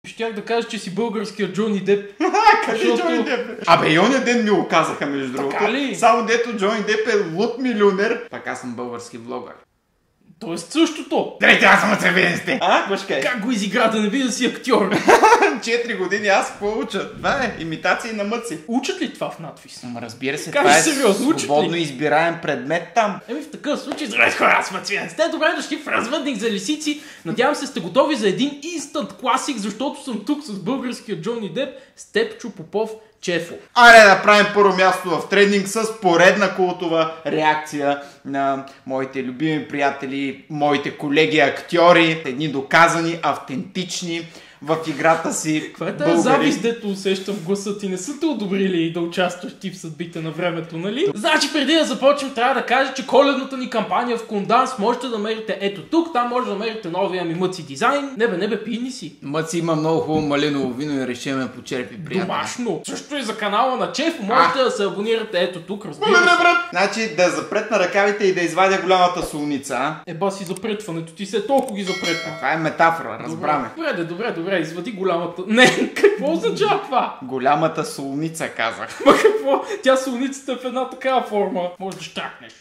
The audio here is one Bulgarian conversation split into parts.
Щях да кажа, че си българския Джони Деп. Къде Джони Деп? Абе, и оня ден ми го казаха, между другото. Така ли? Само дето Джони Деп е луд милионер. Така съм български влогър. Тоест същото. Дрейте, аз съм от сте. Башкай. Как го изигра да не би да си актьор? 4 години аз какво уча? Това е имитации на мъци. Учат ли това в надвис? Разбира се, Кажи това е сериозно, свободно избираем предмет там. В такъв случай, здравейте хора, аз Мацвиян. Сте добре дошли в Развъдник за лисици. Надявам се сте готови за един инстант класик, защото съм тук с българския Джони Деп, Степчо Попов Чефо. Аре да правим първо място в тренинг с поредна култова реакция на моите любими приятели, моите колеги актьори, едни доказани, автентични в играта си Каква е тази завист, дето усещам в гласа ти? Не са те одобрили да участваш ти в съдбите на времето, нали? Значи преди да започнем, трябва да кажа, че коледната ни кампания в Конданс можете да намерите ето тук, там може да намерите новия ми Мъци дизайн. Не бе, пийни си. Мъци има много хубаво малиново вино и решиме по черпи приятели. Домашно. Също и за канала на Чефо можете да се абонирате ето тук, разбира се. Значи да запретна ръкавите и да извадя голямата солница, а? Еба си запретването, ти се толкова ги запретва. Това е метафора, разбраме. Добре, извади голямата... Не, какво означава това? Голямата солница, казах. Ма какво? Тя солницата е в една такава форма. Може да щакнеш.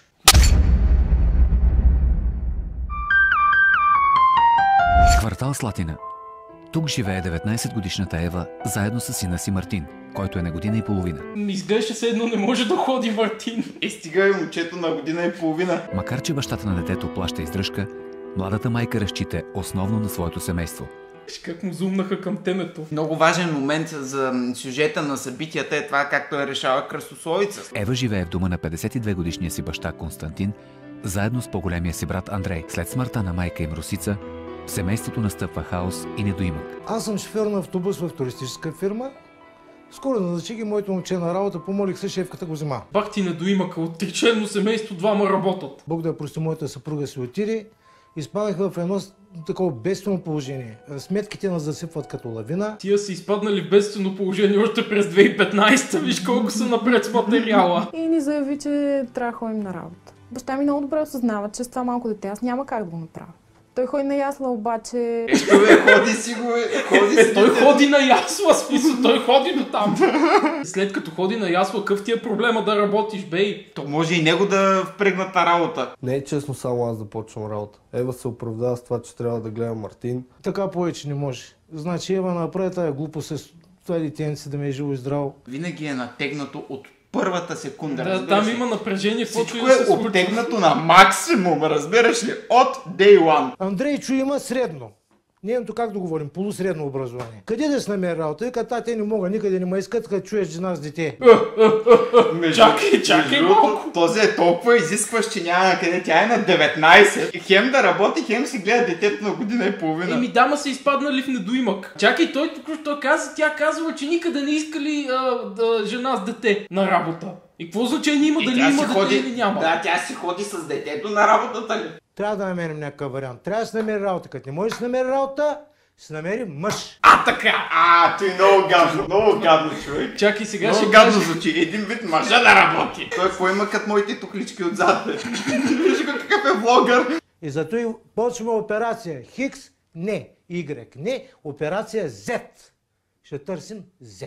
Квартал Слатина. Тук живее 19-годишната Ева, заедно с сина си Мартин, който е на година и половина. Изглежда се едно не може да ходи Мартин. Стига и момчето на година и половина. Макар че бащата на детето плаща издръжка, младата майка разчита основно на своето семейство. Как му зумнаха към темето. Много важен момент за сюжета на събитията е това, както е решава кръстословица. Ева живее в дома на 52-годишния си баща Константин, заедно с по-големия си брат Андрей. След смъртта на майка им Русица, в семейството настъпва хаос и недоимък. Аз съм шофьор на автобус в туристическа фирма. Скоро назначи ги моето момче на работа, помолих се, шефката го взема. Пак ти недоимъка, от триченно семейство двама работят. Бог да я прости, моята съпруга си отиде. Изпадах в едно такова бедствено положение. Сметките нас засипват като лавина. Тия са изпаднали в бедствено положение още през 2015, виж колко са напред с материала. И ни заяви, че трябва да ходим на работа. Баща ми много добре осъзнава, че с това малко дете аз няма как да го направя. Той ходи на ясла, обаче... Ходи си. Той ходи на ясла, смисъл, той ходи до там. След като ходи на ясла, къв ти е проблема да работиш, бей? То може и него да впрегнат на работа. Не е честно само аз да почвам работа. Ева се оправдава с това, че трябва да гледа Мартин. Така повече не може. Значи Ева направи тая глупост с това детенце да ме е живо и здраво. Винаги е натегнато от първата секунда. Да, там има напрежение, всичко е обтегнато на максимум, разбираш ли? От day one. Андрей чу има средно. Нейното как да говорим, полусредно образование. Къде да се намери работа? Вика, те не мога, никъде не ме искат, като чуеш жена с дете. Чакай малко. Този е толкова изискващ, че няма къде. Тя е на 19. Хем да работи, хем си гледа детето на година и половина. Дама са изпаднали в недоимък. Чакай, той каза, тя казва, че никъде не искали жена с дете на работа. И какво значение има дали има дете или няма? Да, тя си ходи с детето на работата ли? Трябва да намерим някакъв вариант. Трябва да се намери работа. Като не може да се намери работа, се намери мъж. Така! Той много гадно човек. Чакай, сега много гадно звучи. Един вид мъжа да работи. Той поема като моите туклички отзад. Виж го какъв е влогър. И зато и почваме операция Хикс, не, Y, не, операция Z. Ще търсим Z.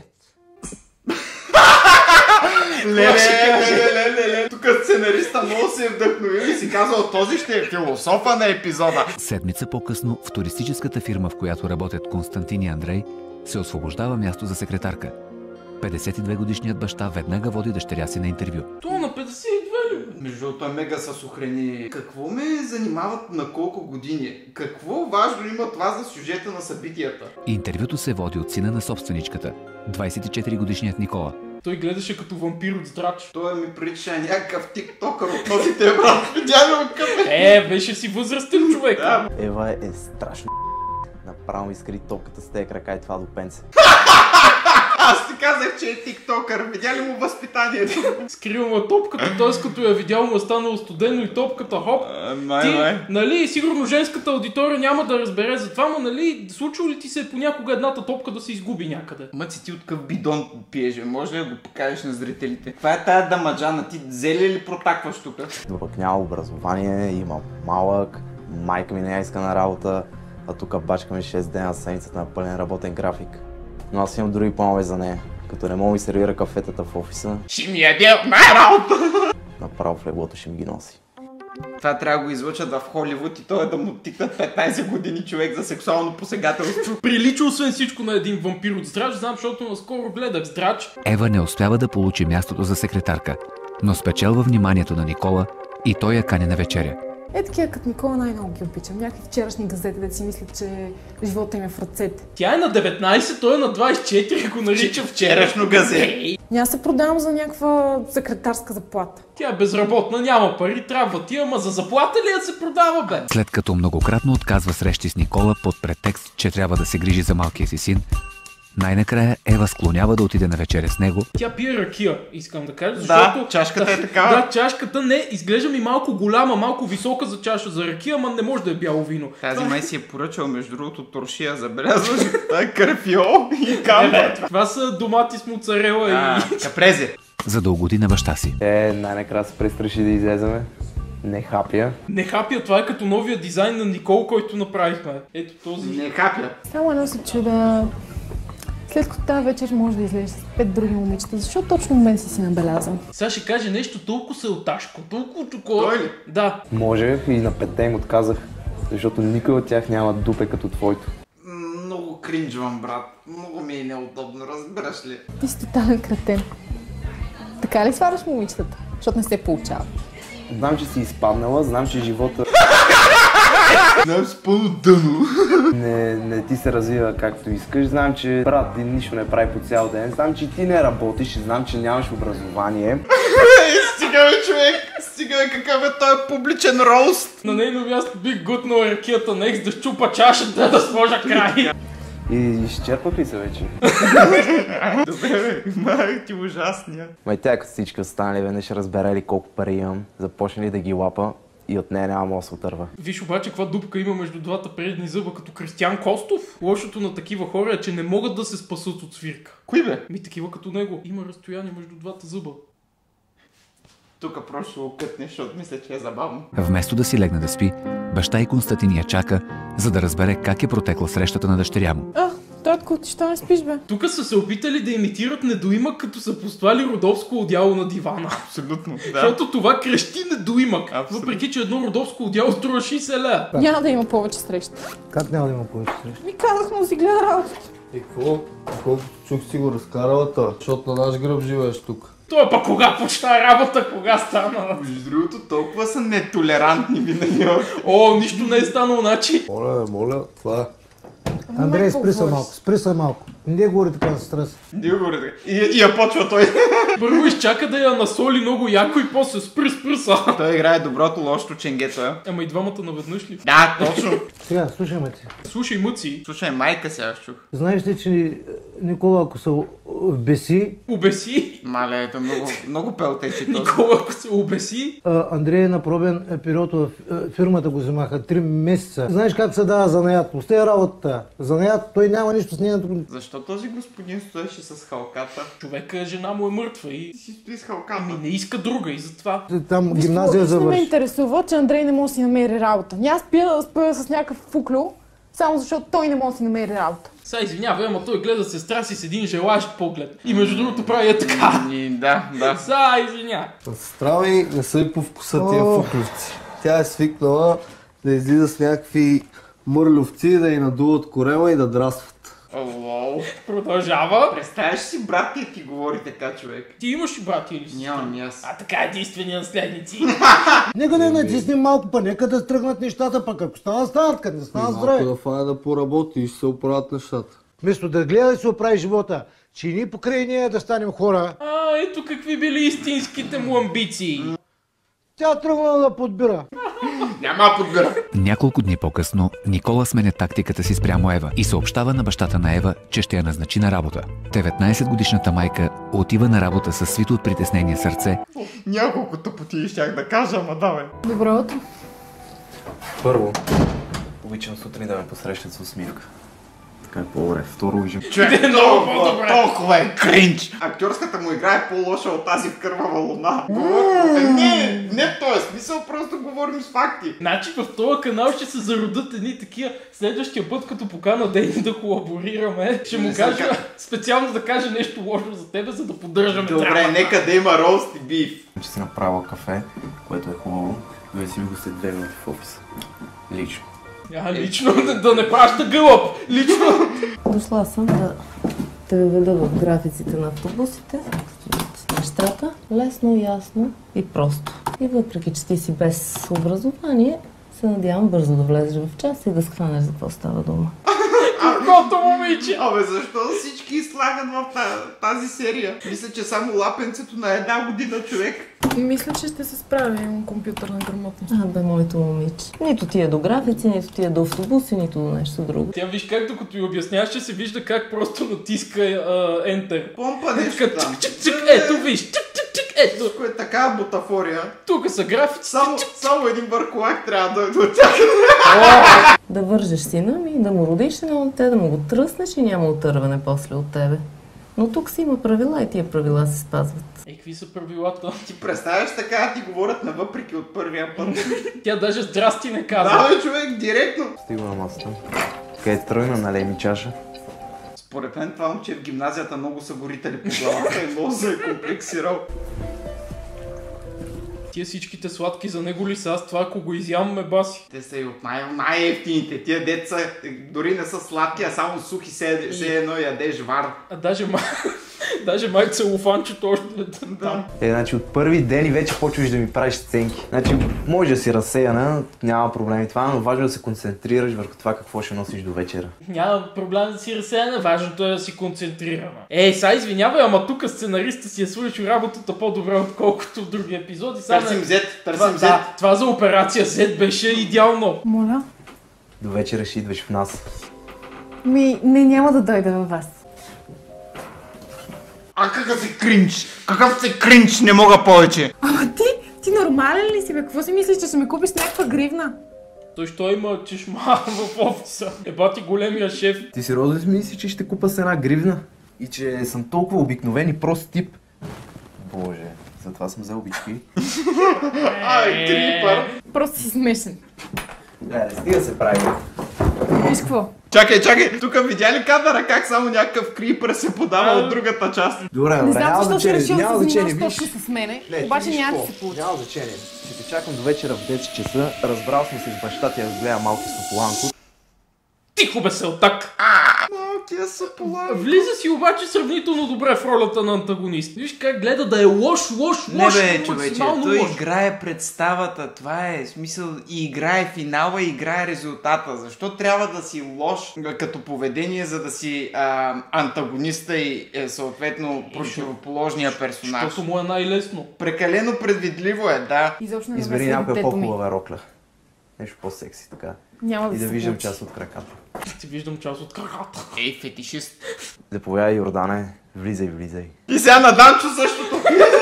Леле. Тук сценариста много се е вдъхновил и си казал, този ще е философа на епизода. Седмица по-късно в туристическата фирма, в която работят Константин и Андрей, се освобождава място за секретарка. 52-годишният баща веднага води дъщеря си на интервю. То на 52 ли? Между другото е мега съсухрени. Какво ме занимават на колко години? Какво важно има това за сюжета на събитията? Интервюто се води от сина на собственичката, 24-годишният Никола. Той гледаше като вампир от здрач. Той ми прилича някакъв тиктокър от носите, брат. Видя ли къпе? Беше си възрастен човек. Да. Ева е страшно. Направо изкри топката с тези крака и това до пенце. Аз ти казах, че е тиктокър. Видя ли му възпитанието? Скрива му топката, т.е. като я видял му е станало студено и топката хоп. Нали, сигурно женската аудитория няма да разбере за това, но нали, случва ли ти се понякога едната топка да се изгуби някъде? Мъци, ти от къв бидон пиеш, може ли да го покажеш на зрителите? Каква е тая дамаджана? Ти зеле ли протакваш тук? Пък няма образование, има малък, майка ми не я иска на работа. А тук бачкаме 6 дена седмицата на пълен работен график. Но аз имам други планове за нея. Като не мога ми сервира кафетата в офиса, Ще ми яде от моя работа! направо в леглото ще ми ги носи. Това трябва да го излъчат в Холивуд и то е да му тикнат 15 години човек за сексуално посегателство. Прилича освен всичко на един вампир от Здрач, знам, защото наскоро гледах Здрач. Ева не успява да получи мястото за секретарка, но спечелва вниманието на Никола и той я кани на вечеря. Е, такива като Никола най-много ги обичам. Някакви вчерашни газети, да си мислят, че живота им е в ръцете. Тя е на 19, той е на 24, го нарича Вчерашно газе. Няма се продавам за някаква секретарска заплата. Тя е безработна, няма пари, трябва ти, ама за заплата ли да се продава, бе? След като многократно отказва срещи с Никола под претекст, че трябва да се грижи за малкия си син, най-накрая Ева склонява да отиде на вечеря с него. Тя пие ракия, искам да кажа, защото... Да, чашката е такава. Да, чашката не, изглежда ми малко голяма, малко висока за чаша за ракия, ама не може да е бяло вино. Тази май си е поръчал, между другото, туршия, забелязваш? Това е карфиол и камбар. Това са домати с моцарела и... Капрезе. За да угоди на баща си. Най-накрая се престраши да излеземе. Не хапя. Не хапя, това е като новия дизайн на Никол, който направихме. Ето този. Не хапя. Само едно се чуда. След като тази вечер може да излезеш с 5 други момичета, защо точно мен си набелязал? Сега ще каже нещо толкова селташко, толкова такова. Той ли? Да. Може и на 5 им отказах, защото никой от тях няма дупе като твоето. Много кринджвам, брат. Много ми е неудобно, разбираш ли? Ти си тотален кретен. Така ли свараш момичетата? Защото не се получава. Знам, че си изпаднала, знам, че живота Знам си пълно дъно. не ти се развива както искаш. Знам, че брат ти нищо не прави по цял ден. Знам, че ти не работиш. Знам, че нямаш образование. Стига бе, човек! Стига бе, какъв е този публичен роуст! На нейно място бих гутнал ракията на екс да щупа чашата да сложа край. И изчерпах ли се вече? Добре, бе, май ти ужасния. Май тя като всички останали веднъж разбере ли колко пари имам, започне ли да ги лапа и от нея няма да се отърва. Виж обаче каква дупка има между двата предни зъба, като Кристиян Костов. Лошото на такива хора е, че не могат да се спасат от свирка. Кои бе? Ми такива като него. Има разстояние между двата зъба. Тук просто ще го кътне, защото мисля, че е забавно. Вместо да си легне да спи, баща и Константин я чака, за да разбере как е протекла срещата на дъщеря му. Татко, ти що не спиш, бе? Тук са се опитали да имитират недоимък, като са послали родовско одяло на дивана. Абсолютно, да. Защото това крещи недоимък. Абсолютно. Въпреки, че едно родовско одяло струва 60 лева. Няма да има повече срещи. Как няма да има повече среща? Ми казах му си гледа работа. И какво? Колкото чух си го разкарала та, защото на наш гръб живееш тук. Той пък кога почна работа, кога стана? Между другото, толкова са нетолерантни винаги. О, нищо не е станало, значи. Моля, това е. Андрей, спри се малко. Не говори така на стрес. Не го говори така. И я почва той. Първо изчака да я насоли много яко и после спри са. Той играе доброто, лошото ченгето, е. Ама и двамата наведнъж ли? Да, точно. Сега, слушай ме ти. Слушай, мъци, Слушай, майка сега чух. Знаеш ли, че Никола, ако се обеси, обеси. Мале, ето много пелтече този. Никола, ако се обеси. Андрей е на пробен период в фирмата го вземаха 3 месеца. Знаеш как се дава занаят? Оставя работата. Занаят, той няма нищо с нейната. Защо този господин стоеше с халката? Човека, жена му е мъртва и Си стои с халката. не иска друга и затова. Там Виж, гимназия какво, не ме завърши. интересува, че Андрей не може да си намери работа. Няма спя с някакъв фуклю, само защото той не може да си намери работа. Сега извинявай, ама той гледа сестра си с един желаящ поглед. И между другото прави е така. Да. Сега извинявай. Сестра ми не са и по вкуса тия О. фуклювци. Тя е свикнала да излиза с някакви мърлювци, да й надуват корема и да драстват. Лол. Продължава. Представяш си, брат ти говори така, човек. Ти имаш ли брати или си? Нямам и аз. А така единствени наследници. Нека да натиснем малко, па нека да тръгнат нещата, пък ако станат, като не станат Малко здраве. да фане да поработи и ще се оправят нещата. Вместо да гледа да се оправи живота, че и ние покрай нея да станем хора, Ето какви били истинските му амбиции. тя тръгнала да подбира. Няма подбира. Няколко дни по-късно Никола сменя тактиката си спрямо Ева и съобщава на бащата на Ева, че ще я назначи на работа. 19-годишната майка отива на работа със свито от притеснение сърце. Няколко тъпоти щях да кажа, ама давай. Добро утро. Първо, обичам сутрин да ме посрещат с усмивка. Така е по-добре. Второ виждам. Човек, Много толкова, по-добре. толкова е кринч. Актьорската му игра е по-лоша от тази в Кървава луна. Не в този смисъл, просто говорим с факти. Значи в този канал ще се зародат едни такива. Следващия път, като покана Дени да колаборираме, ще му Не кажа знам специално да каже нещо лошо за тебе, за да поддържаме Добре, драмата. нека да има рост и биф. Че си направила кафе, което е хубаво. Довеси ми го след 2 минути в офиса. Лично. Лично да не праща гълъб. Лично. Дошла съм да те въведа в графиците на автобусите, с нещата, лесно, ясно и просто. И въпреки, че ти си без образование, се надявам бързо да влезеш в час и да схванеш за какво става дума. Каквото момиче. Абе, защо всички слагат в тази серия? Мисля, че само лапенцето на 1 година човек. Мисля, че ще се справя, имам компютърна грамотност. Бе, моето момиче. Нито ти е до графици, нито ти е до автобуси, нито до нещо друго. Тя виж как докато й обясняваше се вижда как просто натиска Enter. Помпа нещо Така, там. чик, чик, чик, ето виж, чик, чик, чик, ето. Всичко е така бутафория. Тук са графици. Само един бърколак трябва да дойде от тях. Да вържеш сина ми, да му родиш едно от те, да му го тръснеш и няма отърване после от тебе. Но тук си има правила и тия правила се спазват. Какви са правилата? Ти представяш така, ти говорят навъпреки от първия път. Тя даже здрасти не каза. Да, бе, човек, директно. Стига на масата. Къде е тръгна, налей ми чаша. Според мен това момче в гимназията много са горители по главата и много се е комплексирал. Тия всичките сладки за него ли са? Аз това, ако го изямаме, баси. Те са и от най-ефтините. Тия деца дори не са сладки, а само сухи се едно ядеш вар. А даже май целофанчето още там. Значи от първи ден и вече почваш да ми правиш сценки. Значи може да си разсеяна, няма проблеми това, но важно е да се концентрираш върху това какво ще носиш до вечера. Няма проблем да си разсеяне, важното е да си концентрираме. Са, извинявай, ама тук сценариста си е свършил работата по-добре, отколкото в други епизоди. Търсим Z, търсим Z. Да, това за операция Z беше идеално. Моля? До вечера ще идваш в нас. Няма да дойда във вас. А какъв е кринч? Какъв е кринч? Не мога повече. Ама ти нормален ли си, бе? Какво си мислиш, че ще ми купиш някаква гривна? Той що има чешма в офиса? Ебати големия шеф. Ти сериозно ли мислиш, че ще купа с една гривна? И че съм толкова обикновен и прост тип? Боже, затова съм взел обички. Ай, крипър. Просто си смешен. Не стига се прави. Виж какво? Чакай, тук видя ли кадъра как само някакъв крипър се подава от другата част? Добре, Не знам защо си решил да няма се значение, занимаваш виж. точно с мене, Не, обаче виж няма да какво, се получи. Няма значение. Ще те чакам до вечера в 10 часа. Разбрал съм се с баща ти да гледа малки Сополанко. Тихо бе селтак. Малкия Сополанко. Влиза си обаче сравнително добре в ролята на антагонист. Виж как гледа да е лош, максимално той лош. играе представата, това е смисъл и играе финала, и играе резултата. Защо трябва да си лош като поведение, за да си антагониста и съответно противоположния персонаж? Защото му е най-лесно. Прекалено предвидливо е, да. Изобщо не Избери ме някоя детето ми. по-хубава рокля. Нещо по-секси така. Няма да И да се виждам получи. част от краката. Ти виждам част от краката. Ей, фетишист. Заповядай, Йордане. Влизай. И сега на Данчо същото.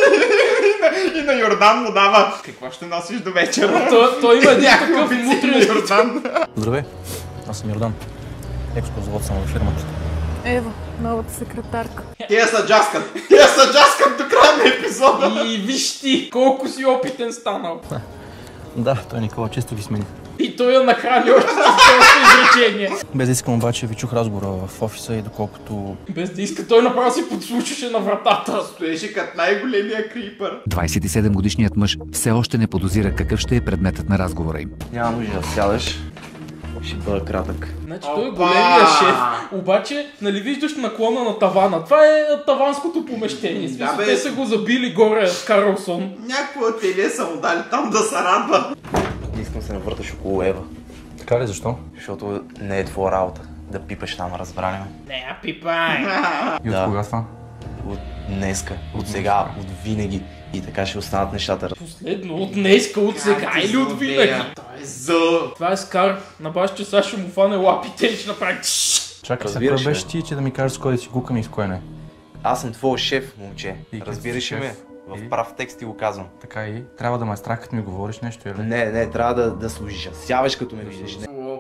И на Йордан му дава. Какво ще носиш до вечера? Той има един Някакво такъв офицер на мутрен. Йордан. Здравей, аз съм Йордан. Екскурзовод съм във фирмата. Ева, новата секретарка. Тия са джаскат до края на епизода. И виж ти колко си опитен станал. Да, той Никола често ги смени. И той я нахрани още с това изречение. Без да искам обаче ви чух разговора в офиса и доколкото... Без да иска, той направо си подслушаше на вратата. Стоеше като най-големия крипър. 27-годишният мъж все още не подозира какъв ще е предметът на разговора им. Няма нужда да сядаш. Ще бъда кратък. Значи той е големия шеф, обаче нали виждаш наклона на тавана. Това е таванското помещение. Да, Смисъл, бе. те са го забили горе с Карлсон. Някакво ателие са му дали там да се радва. Не искам да се навърташ около Ева. Така ли, защо? Защото не е твоя работа да пипаш там, разбрали ме. Не, я пипай. И от кога това? От днеска, от сега, от винаги. И така ще останат нещата. Последно, от днеска, от сега или от винаги. Той е зъл. Това е Скар. На баш, че сега ще му фане лапите и ще направи Чакай, сега Разбираш кой ли? беше ти, че да ми кажеш с кой да си гукам и с кой не? Аз съм твой шеф, момче. И като Разбираш си ли ме? шеф. В И? прав текст ти го казвам. Така и трябва да ме е страх, като ми говориш нещо или? Не, трябва да служиш. Сяваш като ме виждаш. Не.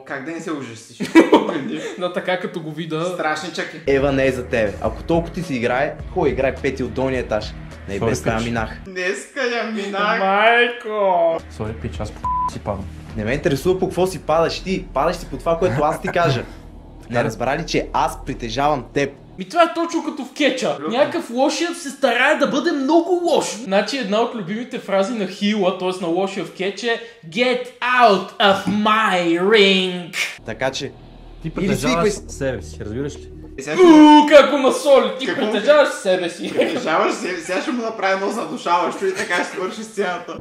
как да не се ужасиш? Да, така като го вида. Страшничък е. Ева не е за тебе. Ако толкова ти си играе, хубаво играй пети от долния етаж. Не, без това минах. Днеска я минах. Майко! Сори, пич, аз си падам. Не ме интересува по какво си падаш ти. Падаш си по това, което аз ти кажа. Не разбра ли, че аз притежавам теб? Това е точно като в кетча. Някакъв лошият се старае да бъде много лош. Значи една от любимите фрази на хила, т.е. на лошия в кетч е Get out of my ring! Така че... Ти притежаваш себе си, разбираш ли? Как го насоли! Ти притежаваш себе си. Притежаваш себе си, сега ще му направи едно задушаващо и така ще върши сцената.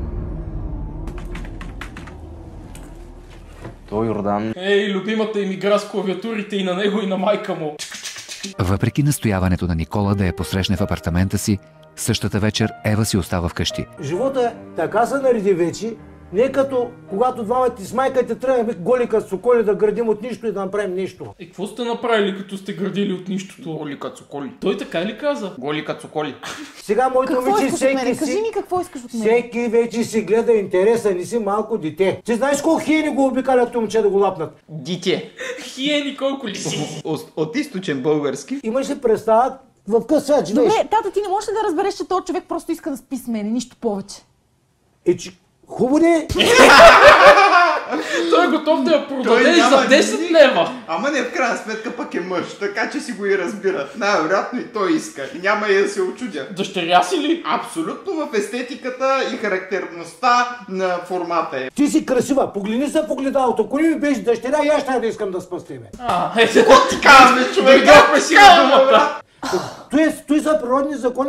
Той Йордан... Ей, любимата им игра с клавиатурите и на него и на майка му. Въпреки настояването на Никола да я посрещне в апартамента си, същата вечер Ева си остава вкъщи. Живота така се нареди вече, не като когато двамата ти с майка те тръгнем голи като соколи да градим от нищо и да направим нищо. Какво сте направили като сте градили от нищото? Голи като соколи. Той така ли каза? Голи като соколи. Сега моите момиче всеки Кажи ми какво искаш от мен. Всеки вече си гледа интереса, не си малко дете. Ти знаеш колко хиени го обикалят момче да го лапнат? Дите. Хиени колко ли си? От източен български. Имаш ли представа в къс свят живееш? Добре, тата, ти не можеш ли да разбереш, че този човек просто иска да спи с мене, нищо повече? Че хубаво не. Той е готов да я продаде за 10 лева. Ама не, в крайна сметка пък е мъж, така че си го и разбират. Най-вероятно и той иска. И няма и да се очудя. Дъщеря си ли? Абсолютно в естетиката и характерността на формата е. Ти си красива, погледни се по гледалото. Ако не ми беше дъщеря, и аз ще да искам да спа с тебе. Какво ти казваме, човек? Дойдохме си на думата. Той са природни закони.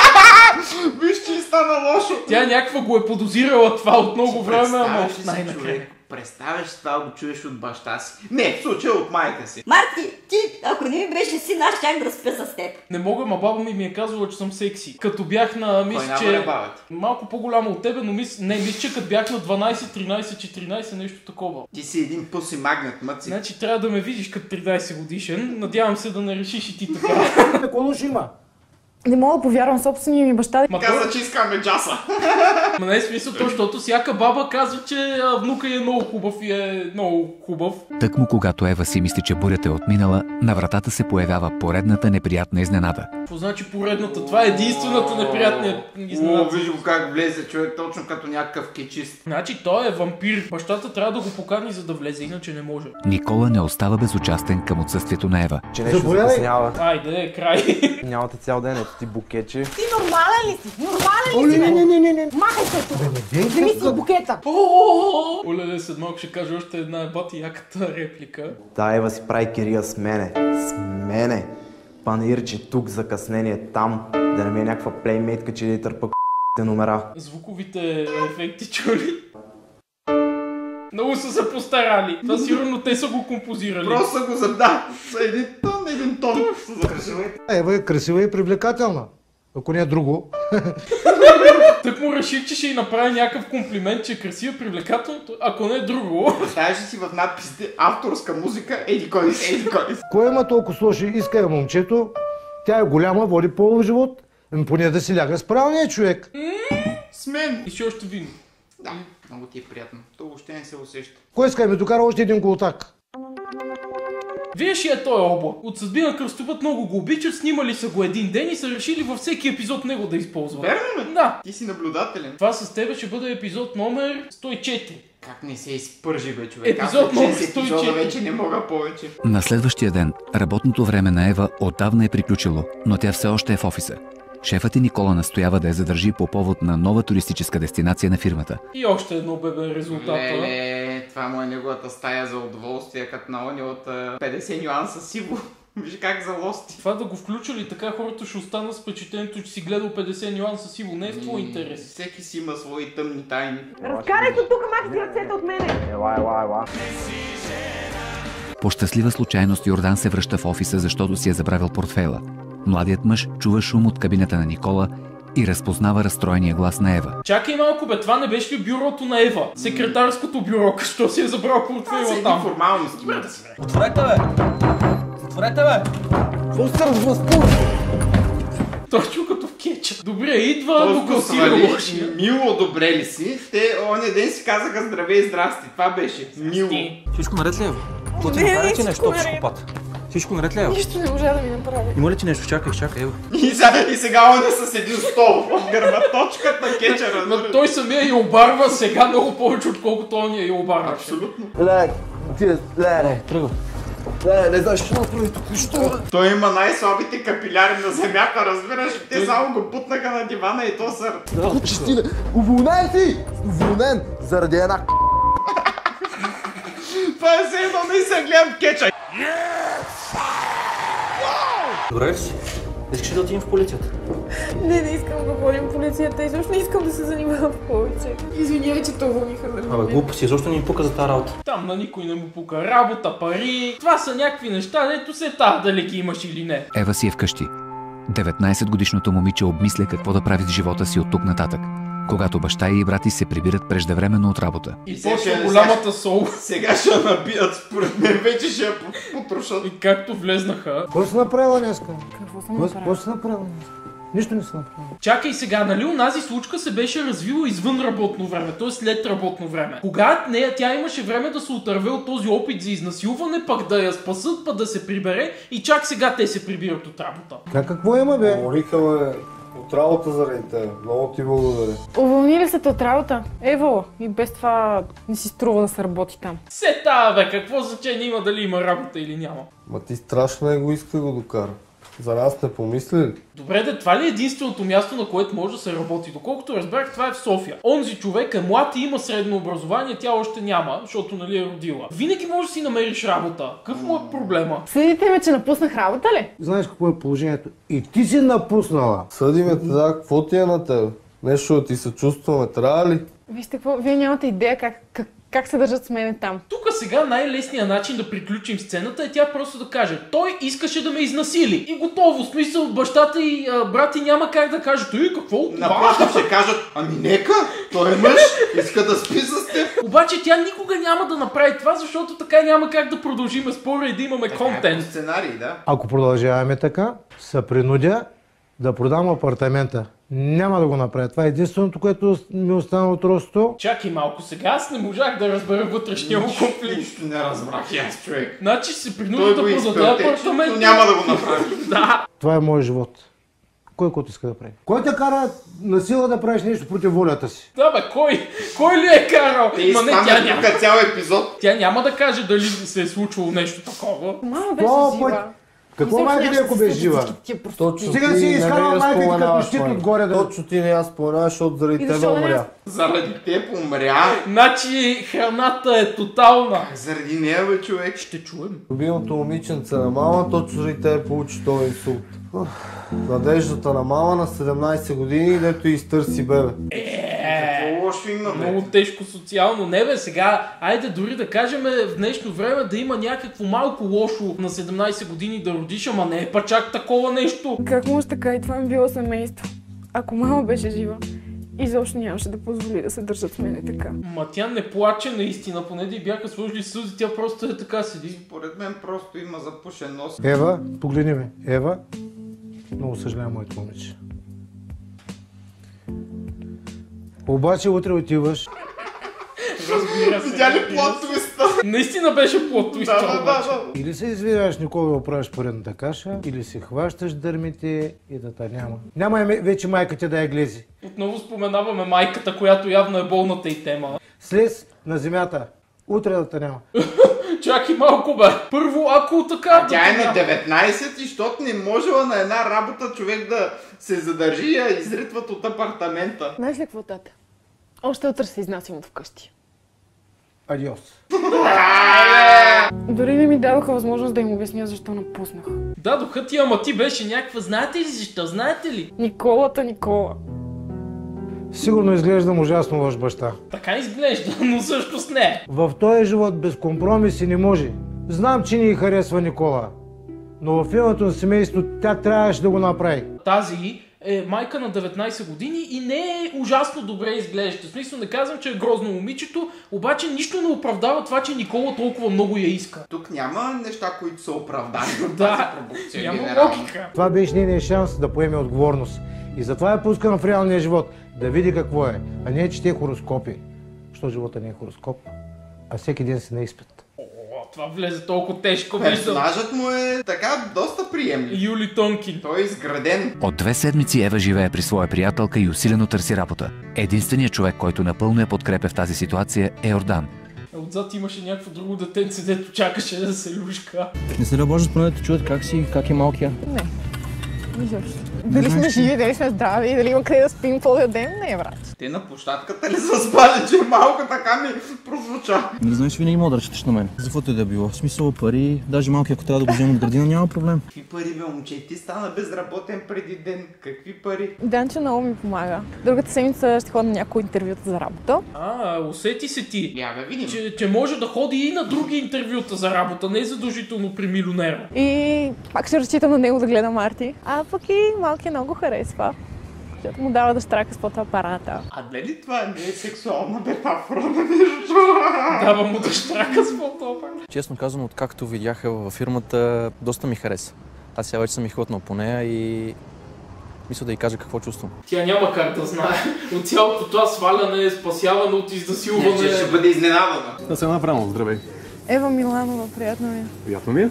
Виж, че и стана лошо. Тя някаква го е подозирала това от много време, ама човек. Представяш това го чуеш от баща си. Не, в случая от майка си. Марти, ти, ако не ми беше син, аз щях да спя с теб. Не мога, ма баба ми е казвала, че съм секси. Като бях на, мисля, че... Малко по-голямо от тебе, но мисля, че като бях на 12, 13, 14, нещо такова. Ти си един пуси магнет, мъци. Значи трябва да ме видиш като 13 годишен. Надявам се да не решиш и ти така. Какво ще има? Не мога да повярвам собствения ми баща. Каза, че искаме джаса. Ма не е смисъл, защото всяка баба казва, че внука е много хубав и е много хубав. Тъкмо когато Ева си мисли, че бурята е отминала, на вратата се появява поредната неприятна изненада. Какво значи поредната? Това е единствената неприятна изненада. Виж го как влезе човек, точно като някакъв кечист. Значи той е вампир. Бащата трябва да го покани, за да влезе, иначе не може. Никола не остава безучастен към отсъствието на Ева. Че нещо закъснява. Айде, край. Нямате цял ден, ето ти букетче. Ти нормален ли си? Нормален ли си? Не. Махай се тук. Вземи си букета. Оле, след малко ще кажа още една бати яката реплика. Та Ева си прави кирия с мене. С мене. Панаирче тук, закъснение там. Да не ми е някаква плеймейтка, че да търпа номера. Звуковите ефекти чули? Много са се постарали. Това сигурно те са го композирали. Просто са го задда. Са един тон. Ева е красива и привлекателна. Ако не е друго. Тък му реших, че ще й направи някакъв комплимент, че е красива, привлекателна, ако не е друго. Представяш ли си в надписите авторска музика, еди кой. Кой има толкова слуши, иска я момчето, тя е голяма, води полов живот, поне да си ляга с правилния човек. С мен. И ще още вино. Да, много ти е приятно. То въобще не се усеща. Кой иска да ми докара още един колтак? Виж е той облак. От Съдбина кръстопът много го обичат, снимали са го един ден и са решили във всеки епизод него да използват. Верно ли? Да. Ти си наблюдателен. Това с тебе ще бъде епизод номер 104. Как не се изпържи бе, човек? Епизод номер 104. Епизода вече не мога повече. На следващия ден работното време на Ева отдавна е приключило, но тя все още е в офиса. Шефът и Никола настоява да я задържи по повод на нова туристическа дестинация на фирмата. И още едно бебе резултата. Леле, това му е неговата стая за удоволствие, като на они от 50 нюанса сиво. Виж как залости. Това да го включили така, хората ще останат с впечатлението, че си гледал 50 нюанса сиво. Не е в твой интерес. Всеки си има свои тъмни тайни. Разкарай се тук, махи ръцете от мене. Ела. По щастлива случайност Йордан се връща в офиса, защото си е забравил портфейла. Младият мъж чува шум от кабинета на Никола и разпознава разстроения глас на Ева. Чакай малко бе, това не беше ли бюрото на Ева? Секретарското бюро, що си е забрал портфейла там? Формалности. Отворете бе! Отворете бе! Какво се развъзпува? Точно като в кетч. обичат. Добре, идва, Този го докосира свали, лошия. мило, добре ли си? Те оня ден си казаха здравей и здрасти. Това беше мило. Всичко наред ли е? Какво ти направи ти нещо, психопат? Всичко наред ли е? Нищо не можа да ми направи. Има ли ти нещо? Чакай, ево. И сега оня с един стол в гърбаточката на кетчера. Но той самия я обарва сега много повече, отколкото он я обарва. Абсолютно. Тръгва. Не знаеш какво направи тук, нищо. Той има най-слабите капиляри на земята, разбираш? Те само го путнаха на дивана и то сър. Чистиле, уволнен си! Уволнен! Заради една Това е все едно да и се гледам кетча. Добре ли си? Искаш ли да отидем в полицията? Не искам да ходим в полицията. Изобщо не искам да се занимавам повече. Извинявай, че това вълниха да Абе, глупости, защо не ми пука за тази работа? Там на никой не му пука работа, пари. Това са някакви неща, дето се та дали ги имаш или не. Ева си е вкъщи. 19-годишното момиче обмисля какво да прави с живота си от тук нататък, когато баща и брат й се прибират преждевременно от работа. И почва голямата сол. Сега ще я набият, според мен вече ще я потрошат. И както влезнаха. Какво си направила днеска? Какво съм направила? Какво си направила днеска? Нищо не си направила. Чакай сега, нали онази случка се беше развила извън работно време, т.е. след работно време. Когато нея тя имаше време да се отърве от този опит за изнасилване, пък да я спасат, пък да се прибере и чак сега те се прибират от работа. Какво има, бе? Мориха ме от работа заради теб. Много ти благодаря. Уволнили се те от работа? Ево, и без това не си струва да се работи там. Се тая, бе, какво значение има дали има работа или няма? Ма ти страшно егоистка го докара. За нас не помисли ли? Добре, да, това ли е единственото място, на което може да се работи? Доколкото разбрах, това е в София. Онзи човек е млад и има средно образование, тя още няма, защото нали е родила. Винаги можеш да си намериш работа. Какъв му е проблема? Съдите ме, че напуснах работа ли? Знаеш какво е положението? И ти си напуснала. Съдиме те, да, какво ти е на тебе? Нещо да ти се чувстваме, трябва ли? Вижте какво, вие нямате идея как се държат с мене там. Тук сега най-лесният начин да приключим сцената е тя просто да каже: той искаше да ме изнасили. И готово, в смисъл бащата и брат и няма как да каже: той какво? Напротив ще кажат: ами нека, той е мъж, иска да спи с теб. Обаче тя никога няма да направи това, защото така няма как да продължиме спора и да имаме контент. Сценарий, да. Ако продължаваме така, се принудя да продам апартамента. Няма да го направя. Това е единственото, което ми остана от ростото. Чакай малко сега, аз не можах да разбера вътрешния му конфликт. Нищо не разбрах и аз, човек. Значи се принуди да продаде апартамент. Но няма да го направи. Да. Това е моят живот. Кой който иска да прави? Кой те кара на сила да правиш нещо против волята си? Да бе, кой ли е карал? Те изпамят тук цял епизод. Тя няма да каже дали се е случило нещо такова. Мама беше жива. Какво майка ви, ако беше жива? Точно Сега си изкарала майка ти като щит отгоре да... Точно ти не я споменаваш, защото заради тебе умря. Заради теб умря. Значи храната е тотална. Заради нея, бе, човек. Ще чуем. Любимото момиченце на мама точно заради тебе получи този инсулт. Надеждата на мама на 17 години, дето изтърси бебе. Какво лошо има, бе? Много тежко социално. Не бе, сега, айде дори да кажем в днешно време да има някакво малко лошо на 17 години да родиш, ама не е па чак такова нещо. Как може така? И това ми било семейство. Ако мама беше жива, изобщо нямаше да позволи да се държат с мене така. Ма тя не плаче наистина, поне да й бяха сложили сълзи, тя просто е така седи. Според мен просто има запушен нос. Ева, погледни ме. Ева, много съжалявам, моето момиче. Обаче утре отиваш. Разбира се. Видя ли плот-твиста? Наистина беше плот-твиста. Да. Или се извираш Никола да оправиш поредната каша, или си хващаш дърмите и да та няма. Няма вече майка ти да я глези. Отново споменаваме майката, която явно е болната и тема. Слез на земята. Утре да та няма. Чакай малко, бе. Първо, ако така... Тя е на 19 и защото не можела на една работа човек да се задържи и я изритват от апартамента. Знаеш ли какво, тата? Още утре се изнасям от вкъщи. Адиос. Дори не ми дадоха възможност да им обясня защо напуснах. Дадоха ти, ама ти беше някаква. Знаете ли защо? Знаете ли? Никола. Сигурно изглеждам ужасно лош баща. Така изглежда, но всъщност не. В този живот без компромиси не може. Знам, че ни харесва Никола. Но в името на семейство тя трябваше да го направи. Тази е майка на 19 години и не е ужасно добре изглежда. В смисъл не казвам, че е грозно момичето, обаче нищо не оправдава това, че Никола толкова много я иска. Тук няма неща, които са оправдани. Да, няма логика. Това беше нейният шанс да поеме отговорност. И затова я пускам в реалния живот, да види какво е, а не чете хороскопи. Що живота не е хороскоп, а всеки ден си на изпит. Това влезе толкова тежко. Персонажът му е така доста приемлив. Юли Тонкин. Той е изграден. От 2 седмици Ева живее при своя приятелка и усилено търси работа. Единственият човек, който напълно я подкрепя в тази ситуация, е Йордан. Отзад имаше някакво друго детенце, дето чакаше да се люшка. Не се ли може поне да те чуят как е малкия? Не. Изобщо. Дали сме живи, дали сме здрави, дали има къде да спим по ден? Не, брат. Те на площадката ли са спали, че малко така ми прозвуча? Не знаеш, винаги мога да разчиташ на мен. За каквото и да било. В смисъл пари, даже малки, ако трябва да го вземем от градина, няма проблем. Какви пари, бе, момче? Ти стана безработен преди ден. Какви пари? Данчо много ми помага. Другата седмица ще ходя на някои интервюта за работа. Усети се ти. Я бе, видим. Че може да ходи и на други интервюта за работа, не е задължително при милионера. И пак ще разчитам на него да гледа Марти. А пък и малки много харесва. Защото му дава да щрака с фотоапарата. А дали това не е сексуална метафора на нещо? Дава му да щрака с фотоапарата. Честно казвам, откакто видяха във фирмата, доста ми хареса. Аз сега вече съм и хватнал по нея и мисля да й кажа какво чувствам. Тя няма как да знае. От цялото това сваляне, спасяване от изнасилване. Ще бъде изненадана. Да се направо, здравей. Ева Миланова, приятно ми. Приятно ми е.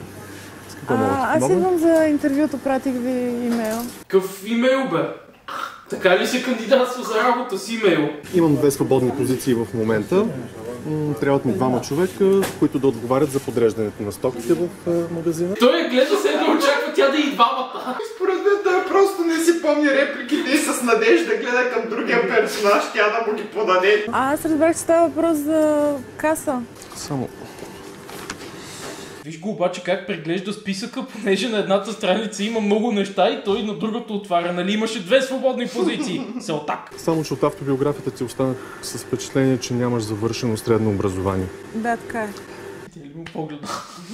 Аз идвам за интервюто, пратих ви имейл. Какъв имейл, бе? Така ли се кандидатства за работа с имейл? Имам 2 свободни позиции в момента. Трябват ми 2 човека, които да отговарят за подреждането на стоките в магазина. Той гледа се да очаква тя да и двамата. Според мен той просто не си помни репликите и с надежда гледа към другия персонаж, тя да му ги подаде. Аз разбрах, че става въпрос за каса. Само... Виж го обаче как преглежда списъка, понеже на едната страница има много неща и той на другата отваря. Нали имаше 2 свободни позиции. Селтак. Само, че от автобиографията ти останах с впечатление, че нямаш завършено средно образование. Да, така е. Ти ли му погледа?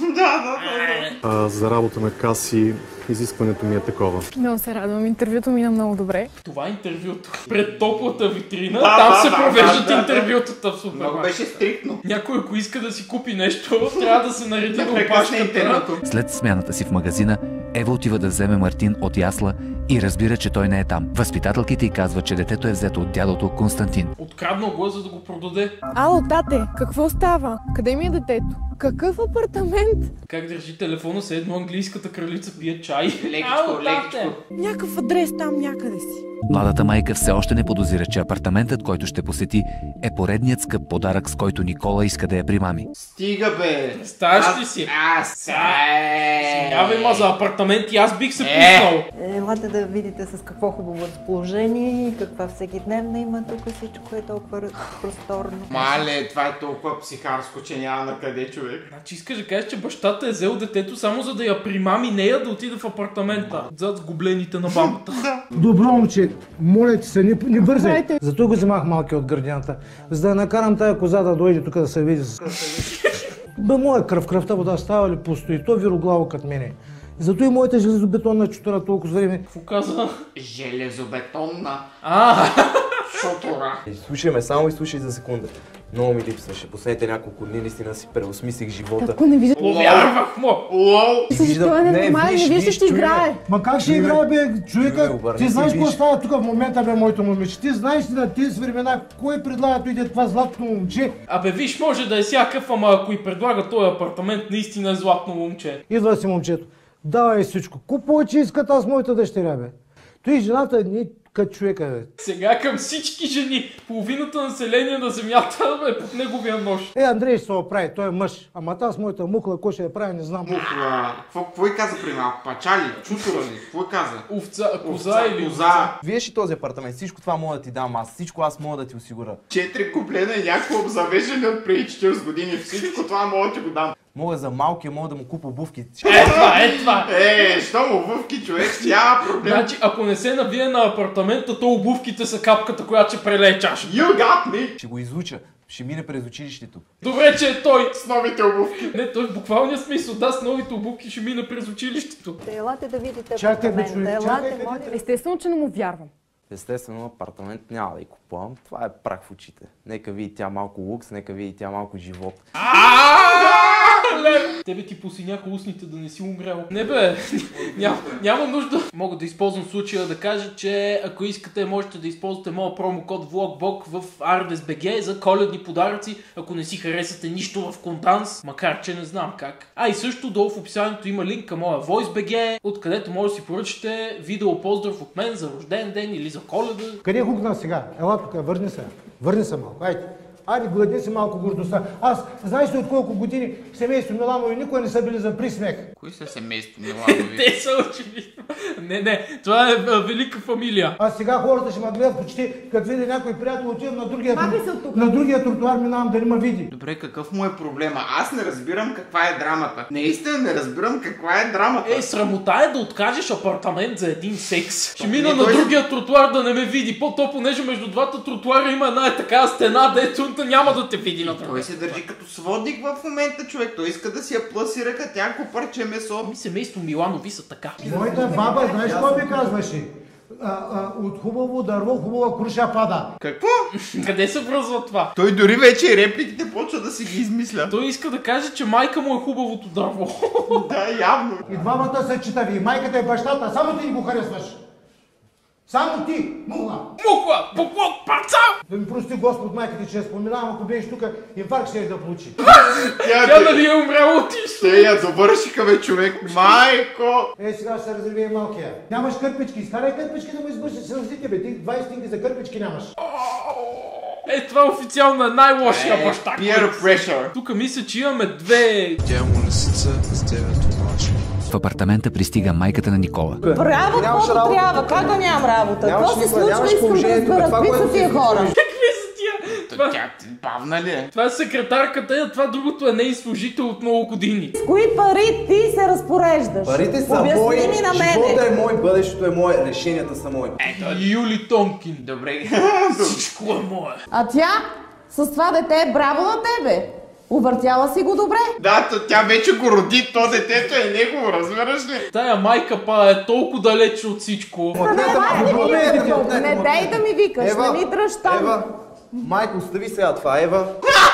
Да. За работа на каси изискването ми е такова. Много се радвам. Интервюто мина много добре. Това е интервюто. Пред топлата витрина, там се провеждат интервютата в супермаркета. Много беше стриктно. Някой, ако иска да си купи нещо, трябва да се нареди на опашката. След смяната си в магазина, Ева отива да вземе Мартин от ясла и разбира, че той не е там. Възпитателките й казват, че детето е взето от дядото Константин. Откраднал го, за да го продаде. Ало, тате, какво става? Къде ми е детето? Какъв апартамент? Как държи телефона, се едно английската кралица пие чай. Лекичко. Някакъв адрес там някъде си. Младата майка все още не подозира, че апартаментът, който ще посети, е поредният скъп подарък, с който Никола иска да я примами. Стига, бе! Ставаш ли си? Снявай ма за апартамент и аз бих се пуснал. Елате да видите с какво хубаво разположение и каква всекидневна има тук, всичко е толкова просторно. Мале, това е толкова психарско, че няма на къде, човек. Значи искаш да кажеш, че бащата е взел детето само за да я примами нея да отида в апартамента. Зад сгублените на мамата. Добро, момче, моля ти се, не бързай. Зато го вземах малки от градината, за да накарам тая коза да дойде тук да се види. Бе, моя кръвта вода става ли пусто и то вироглаво като мене. Зато и моята железобетонна чутора толкова време. Какво каза? Железобетонна. Шотора. Слушай ме, само изслушай за секунда. Много ми липсваше. Последните няколко дни наистина си преосмислих живота. Ако не виждаш... Повярвах му! Той е нормален, не виждаш, че играе. Ма как ще играе, бе, човека? Ти знаеш какво става тук в момента, бе, моето момиче? Ти знаеш ли на тези времена, кой предлага дойде това златно момче? Абе, виж, може да е всякакъв, ама ако и предлага този апартамент, наистина е златно момче. Идва си момчето. Давай всичко. Ко повече искат аз моята дъщеря, бе? Той жената не като човека, бе. Сега към всички жени, половината население на земята е под неговия нож. Андрей ще се оправи, той е мъж. Ама аз моята мухла, кой ще я прави, не знам. Мухла. Какво и каза при малко? Пачали? Чутора ли? Какво каза? Овца, коза или коза? Виеш ли този апартамент? Всичко това мога да ти дам аз. Всичко аз мога да ти осигуря. 4 куплена и някакво обзавеждане от преди 40 години. Всичко това мога да ти го дам. Мога за малкия, мога да му купа обувки. Това! Що му обувки, човек? Няма проблем. Значи, ако не се навие на апартамента, то обувките са капката, която ще прелее чашата. You got me! Ще го изуча. Ще мине през училището. Добре, че е той с новите обувки. Не, той в буквалния смисъл, да, с новите обувки ще мине през училището. Елате да видите апартамента. Естествено, че не му вярвам. Естествено, апартамент няма да й купувам. Това е прах в очите. Нека види тя малко лукс, нека види тя малко живот. Тебе ти посиняха устните да не си умрял. Не бе, няма нужда. Мога да използвам случая да кажа, че ако искате, можете да използвате моя промокод VLOGBOG в ARDES.BG за коледни подаръци, ако не си харесате нищо в Конданс, макар че не знам как. И също долу в описанието има линк към моя VoiceBG, откъдето може да си поръчате видео поздрав от мен за рожден ден или за Коледа. Къде е хукна сега? Ела тук, върни се малко, айде. Айде, гладни си малко гордостта. Аз, знаеш ли от колко години семейство Миланови никога не са били за присмех? Кои са семейство Миланови? Те са очевидно. Не, това е велика фамилия. А сега хората ще ме гледат почти, като види някой приятел, отивам на другия тротуар, минавам да не ме види. Добре, какъв му е проблема? Аз не разбирам каква е драмата. Наистина не разбирам каква е драмата. Срамота е да откажеш апартамент за един секс. Ще мина на другия тротуар да не ме види. По-то, понеже между двата тротуара има една такава стена, дето няма да те види на това. Той се държи като сводник в момента, човек. Той иска да си я пласира като някакво парче месо. Семейство Миланови са така. Моята баба, знаеш какво ми казваше? От хубаво дърво хубава круша пада. Какво? Къде се връзва това? Той дори вече репликите почва да си ги измисля. Той иска да каже, че майка му е хубавото дърво. Да, явно. И двамата са читави. Майката е бащата, само ти ни го харесваш. Само ти, мухла! Мухла! Поклон! Парца! Да ми прости Господ майката, че я споменавам, ако беше тук, инфаркт ще я да получи. Тя нали е умряла от изо? Те я довършиха, бе, човек. Майко! Сега ще се развие малкия. Нямаш кърпички, изкарай кърпички да му избършиш сълзите, бе. Ти 20 стинги за кърпички нямаш. Това официално е най-лошия баща. Peer pressure. Тук мисля, че имаме две... Тя му лисица с 9 обаче. В апартамента пристига майката на Никола. Браво, каквото трябва. Как да нямам работа? Какво се случва? Искам да разбера. Какви са тия хора? Какви са тия? Тя бавна ли е? Това е секретарката, а това другото е нейн служител от много години. С кои пари ти се разпореждаш? Парите са мои, живота е мой, бъдещето е мое, решенията са мои. Юли Тонкин. Добре. Всичко е мое. А тя с това дете браво на тебе. Увъртяла си го добре. Да, тя вече го роди, то детето е негово, разбираш ли? Тая майка па е толкова далече от всичко. Не дай да ми викаш, не ми дръж там. Ева, майко, остави сега това, Ева.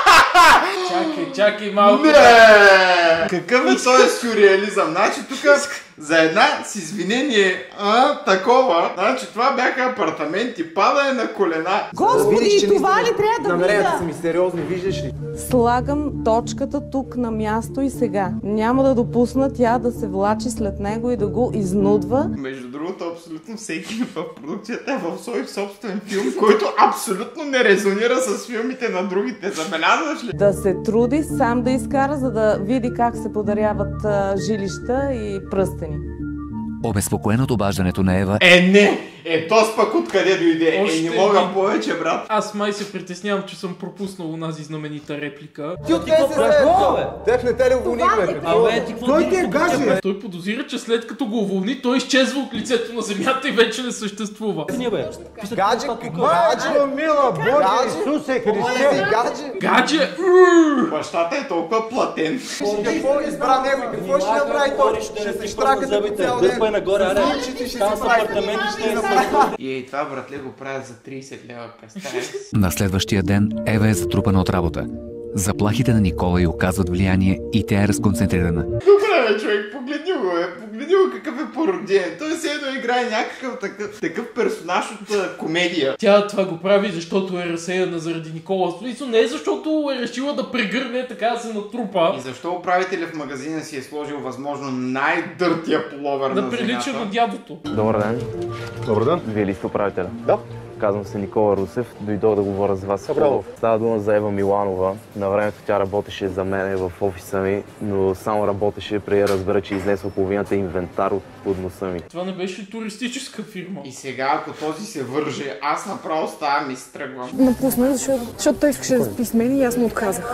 Чакай малко. Не! Какъв е този сюрреализъм? Значи тук за една с извинение такова, значи това бяха апартаменти, падане на колена. Господи, това ли трябва да намеренията видя? са ми сериозни, виждаш ли? Слагам точката тук на място и сега. Няма да допусна тя да се влачи след него и да го изнудва. Между другото, абсолютно всеки в продукцията е в свой собствен филм, който абсолютно не резонира с филмите на другите. Забелязваш ли? Да се труди сам да изкара, за да види как се подаряват жилища и пръстени. Обезпокоен от обаждането на Ева... Не! То пък откъде дойде? Не мога повече, брат. Аз май се притеснявам, че съм пропуснал онази знаменита реплика. Ти откъде се следва? Теб не те ли уволнихме? Той ти е гаже! Той подозира, че след като го уволни, той изчезва от лицето на земята и вече не съществува. Гадже, Майко мила, Боже Исусе Христе! Гадже! Бащата е толкова платен. Какво избра него и какво ще направи той? Ще се штракате по цял ден. И това, братле, го правят за 30 лева, представя си. На следващия ден Ева е затрупана от работа. Заплахите на Никола й оказват влияние и тя е разконцентрирана. Добре, бе, човек, погледни го какъв е породен. Той се едно играе някакъв такъв персонаж от комедия. Тя това го прави, защото е разсеяна заради Никола Столицо, не защото е решила да прегърне, така да се натрупа. И защо управителя в магазина си е сложил възможно най-дъртия пуловер на земята? Да прилича на дядото. Добър ден. Добър ден. Вие ли сте управителя? Да. Казвам се Никола Русев, дойдох да говоря с вас. Браво. Става дума за Ева Миланова. На времето тя работеше за мен в офиса ми, но само работеше преди да разбера, че изнесла половината инвентар от носа ми. Това не беше туристическа фирма. И сега, ако този се върже, аз направо ставам и се тръгвам. Напусна, защото той искаше да спи с мен и аз му отказах.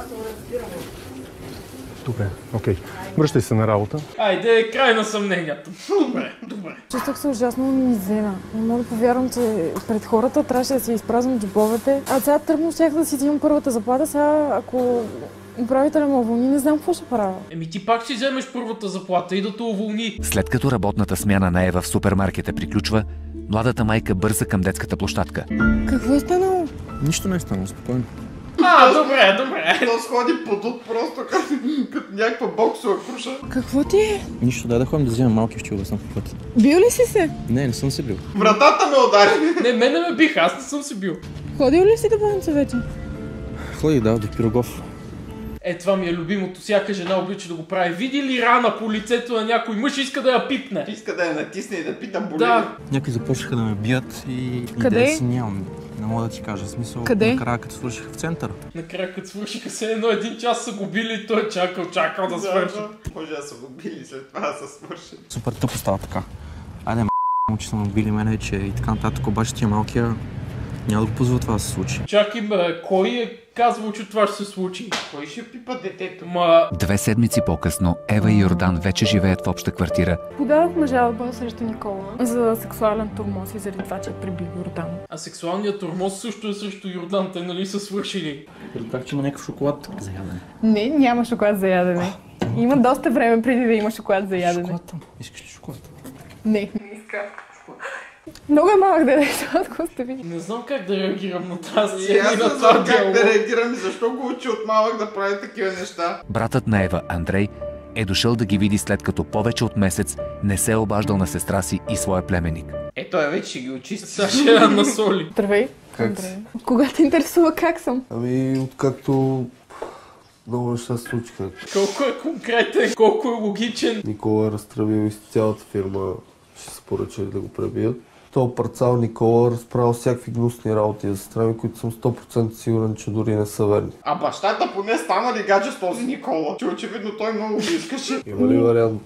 Добре, окей. Връщай се на работа. Айде, край на съмненията. Добре. Чувствах се ужасно унизена. Не мога да повярвам, че пред хората трябваше да си изпразвам джобовете. А сега тръгно щях да си взимам първата заплата. Сега, ако управителя ме уволни, не знам какво ще правя. Ти пак си вземеш първата заплата и да те уволни. След като работната смяна на Ева в супермаркета приключва, младата майка бърза към детската площадка. Какво е станало? Нищо не е станало, спокойно. Добре. То сходи подут просто като някаква боксова круша. Какво ти е? Нищо, да ходим да вземем малки, ще обясна по път. Бил ли си се? Не съм се бил. Вратата ме удари. Не, мене ме бих, аз не съм се бил. Ходил ли си до болница вече? Ходих, да, до Пирогов. Това ми е любимото, всяка жена обича да го прави. Види ли рана по лицето на някой мъж, иска да я пипне. Иска да я натисне и да пита боли. Да. Някои започнаха да ме бият и Къде? идея си нямам. Не мога да ти кажа. Смисъл, Къде? накрая като свърших в център. Накрая като свършиха се един час са го били и той е чакал да свърши. Може да са го били след това да са свършили. Супер тъпо става така. Айде че са ме били мене, че и така нататък, обаче тия малкия няма да го позволя това да се случи. Чакай бе, кой е казвал, че това ще се случи? Кой ще пипа детето? 2 седмици по-късно Ева и Йордан вече живеят в обща квартира. Подадохме жалба срещу Никола за сексуален тормоз и заради това, че е прибил Йордан. А сексуалният тормоз също е срещу Йордан, те нали са свършили? Разбрах, че има някакъв шоколад за ядене. Не, няма шоколад за ядене. Има доста време преди да има шоколад за ядене. Шоколад там. Искаш ли шоколад? Не иска. Много е малък да е сладко остави. Не знам как да реагирам на тази И сцена аз и не на знам това как да диалог. реагирам и защо го учи от малък да прави такива неща. Братът на Ева, Андрей, е дошъл да ги види след като повече от месец не се е обаждал на сестра си и своя племеник. Той вече ще ги очисти. Сега ще я насоли. Здравей, Как си? Андрей. Кога те интересува как съм? Ами, откакто много неща се случиха. Колко е конкретен, колко е логичен. Никола е разтръбил из цялата фирма, ще се поръчали да го пребият. То парцал Никола разправил всякакви гнусни работи за сестра ми, които съм 100% сигурен, че дори не са верни. А бащата поне стана ли гадже с този Никола? Че очевидно той много го искаше. Има ли вариант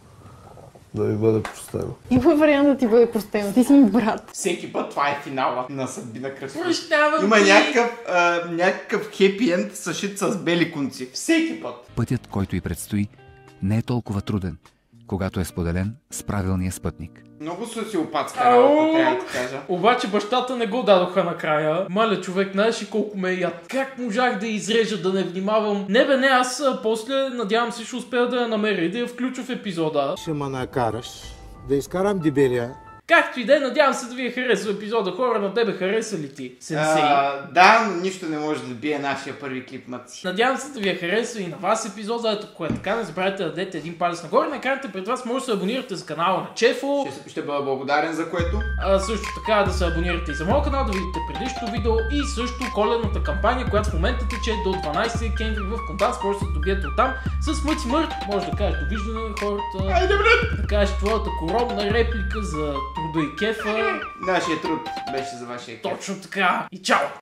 да ми бъде простено? Има вариант да ти бъде простено. Ти си ми брат. Всеки път това е финала на съдби на кръстове. Прощавам Има ти. някакъв хепи енд съшит с бели конци. Всеки път. Пътят, който й предстои, не е толкова труден, когато е споделен с правилния спътник. Много социопатска работа, трябва да ти кажа. Обаче бащата не го дадоха накрая. Маля човек, знаеш ли колко ме яд? Как можах да изрежа, да не внимавам? Не, аз после надявам се ще успея да я намеря и да я включа в епизода. Ще ме накараш да изкарам дебелия. Както и да е, надявам се да ви е харесал епизода. Хора, на тебе хареса ли ти? Сенсей? Да, нищо не може да бие нашия първи клип, маци. Надявам се да ви е харесал и на вас епизода, ако е така, не забравяйте да дадете един палец нагоре. На екраните пред вас може да се абонирате за канала на Чефо. Ще бъда благодарен за което. Също така да се абонирате и за моят канал, да видите предишното видео и също коледната кампания, която в момента тече до 12 декември в Контакт. Може да се добиете оттам с Мъци Мърт. Може да кажеш довиждане на хората. Айде, брат! Да кажеш твоята коронна реплика за труда и кефа. Нашия труд беше за вашия кеф. Точно така. И чао!